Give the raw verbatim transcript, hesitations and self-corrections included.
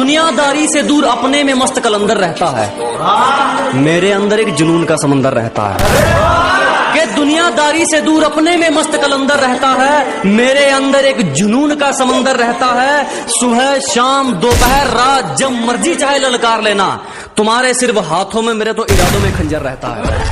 दुनियादारी से दूर अपने में मस्त कलंदर रहता है, मेरे अंदर एक जुनून का समंदर रहता है। कि दुनियादारी से दूर अपने में मस्त कलंदर रहता है, मेरे अंदर एक जुनून का समंदर रहता है। सुबह शाम दोपहर रात जब मर्जी चाहे ललकार लेना, तुम्हारे सिर्फ हाथों में मेरे तो इरादों में खंजर रहता है।